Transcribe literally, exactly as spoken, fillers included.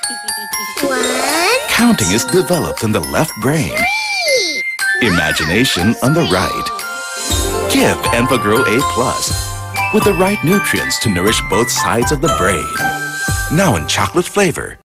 One. Counting is developed in the left brain. Three. Imagination on the right. Give Enfagrow A plus with the right nutrients to nourish both sides of the brain. Now in chocolate flavor.